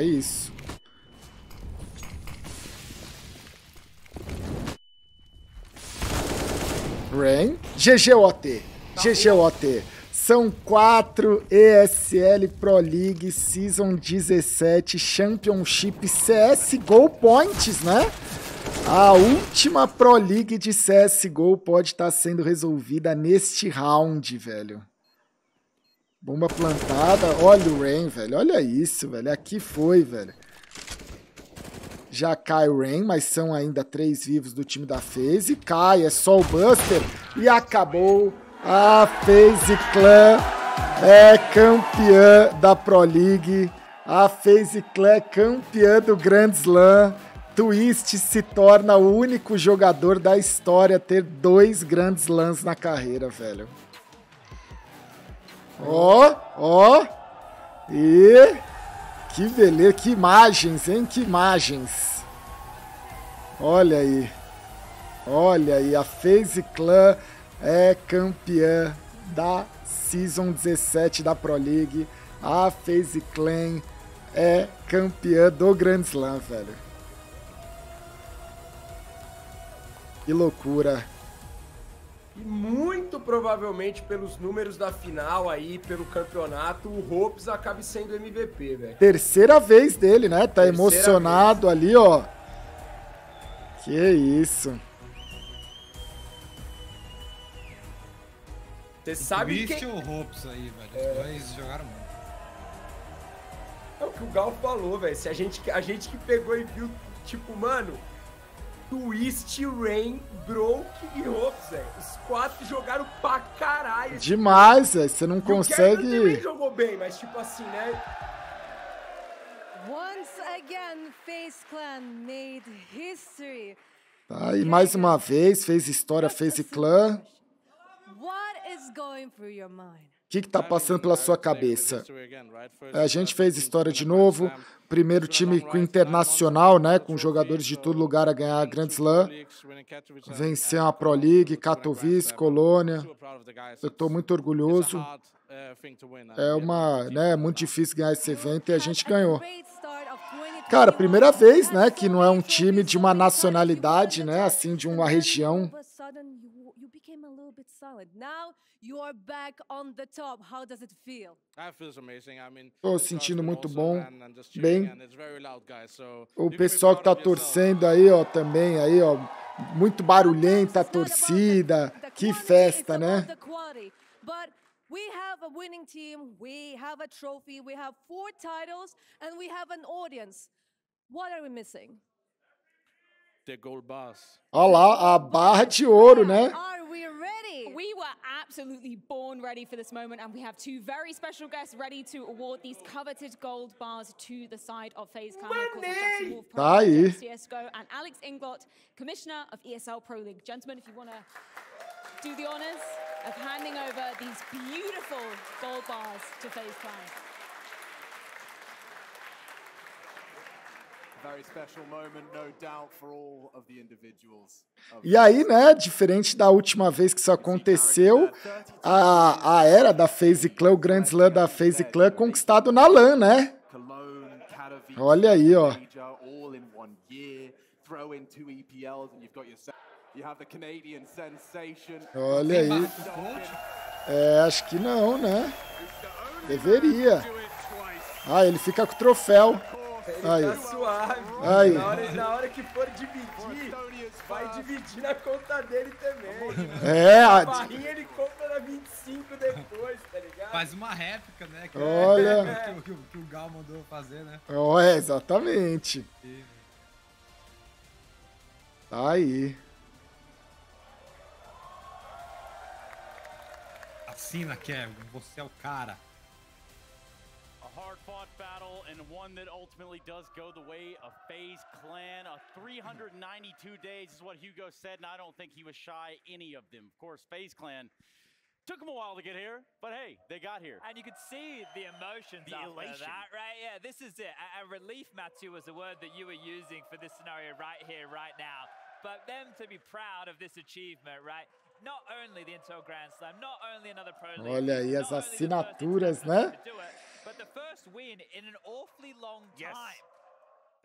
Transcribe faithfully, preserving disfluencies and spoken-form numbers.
É isso. Rain. G G O T. G G O T. São quatro E S L Pro League Season dezessete Championship C S G O Points, né? A última Pro League de C S G O pode estar sendo resolvida neste round, velho. Bomba plantada. Olha o Rain, velho. Olha isso, velho. Aqui foi, velho. Já cai o Rain, mas são ainda três vivos do time da FaZe. Cai, é só o Buster. E acabou. A FaZe Clan é campeã da Pro League. A FaZe Clan é campeã do Grand Slam. Twist se torna o único jogador da história a ter dois Grand Slams na carreira, velho. Ó, ó. E... que beleza, que imagens, hein? Que imagens. Olha aí. Olha aí, a FaZe Clan é campeã da Season dezessete da Pro League. A FaZe Clan é campeã do Grand Slam, velho. Que loucura. E muito provavelmente pelos números da final aí, pelo campeonato, o Hopes acabe sendo M V P, velho. Terceira vez dele, né? Tá Terceira emocionado vez. Ali, ó. Que isso. Você sabe que... quem... o Hopes aí, velho. É... Os dois jogaram muito. É o que o Gal falou, velho. Se a gente, a gente que pegou e viu, tipo, mano... Twist, Rain, Broke e Hopes, velho. Os quatro jogaram pra caralho. Demais, velho. Você não e consegue... O também jogou bem, mas tipo assim, né? Once again, FaZe Clan made history. Tá, e mais uma vez, fez história, FaZe Clan. What is going through your mind? O que que tá passando pela sua cabeça? A gente fez história de novo, primeiro time com internacional, né, com jogadores de todo lugar a ganhar a Grand Slam, venceu a Pro League, Katowice, Colônia. Eu tô muito orgulhoso. É uma, né, muito difícil ganhar esse evento e a gente ganhou. Cara, primeira vez, né, que não é um time de uma nacionalidade, né, assim, de uma região. Tô sentindo muito bom, bem. O pessoal que tá torcendo aí, ó, também aí, ó, muito barulhenta a torcida, que festa, né? We have a winning team, we have a trophy, we have four titles, and we have an audience. What are we missing? The gold bars. Olha lá, a barra de ouro, né? Are we ready? We were absolutely born ready for this moment, and we have two very special guests ready to award these coveted gold bars to the side of FaZe Clan. Tá aí. C S G O and Alex Inglot, Commissioner of E S L Pro League. Gentlemen, if you want to do the honors of handing over these beautiful gold bars to FaZe Clan. Very special moment, no doubt, for all of the individuals. E aí, né, diferente da última vez que isso aconteceu, a, a era da FaZe Clan, o Grand Slam da FaZe Clan, conquistado na LAN, né? Olha aí, ó. Olha aí. É, acho que não, né? Deveria. Ah, ele fica com o troféu. Ele aí. Tá suave. Aí. Na hora, na hora que for dividir, vai dividir na conta dele também. É, a a barrinha ele compra na vinte e cinco depois, tá ligado? Faz uma réplica, né? Que Olha. É, que, que, que o Gal mandou fazer, né? Oh, é, exatamente. Tá aí. Assina, Kevin. Você é o cara. Hard-fought battle and one that ultimately does go the way of FaZe Clan. Uh, three hundred ninety-two days is what Hugo said, and I don't think he was shy any of them. Of course, FaZe Clan took them a while to get here, but hey, they got here. And you could see the emotions The after elation. that, right? Yeah, this is it. A, a relief, Matthew, was the word that you were using for this scenario right here, right now. But them to be proud of this achievement, right? Not only the Intel Grand Slam, not only another Pro League, Olha aí as assinaturas, né? but the first win in an awfully long Yes. time.